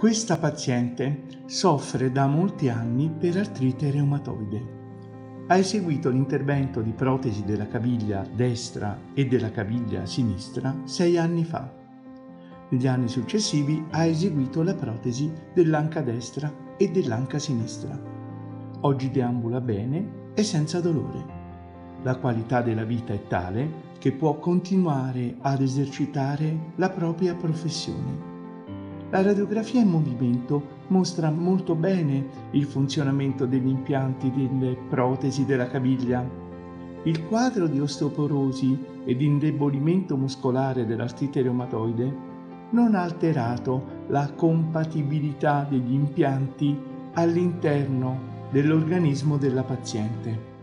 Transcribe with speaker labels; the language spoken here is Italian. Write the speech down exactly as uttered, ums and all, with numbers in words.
Speaker 1: Questa paziente soffre da molti anni per artrite reumatoide. Ha eseguito l'intervento di protesi della caviglia destra e della caviglia sinistra sei anni fa. Negli anni successivi ha eseguito la protesi dell'anca destra e dell'anca sinistra. Oggi deambula bene e senza dolore. La qualità della vita è tale che può continuare ad esercitare la propria professione. La radiografia in movimento mostra molto bene il funzionamento degli impianti delle protesi della caviglia. Il quadro di osteoporosi e di indebolimento muscolare dell'artrite reumatoide non ha alterato la compatibilità degli impianti all'interno dell'organismo della paziente.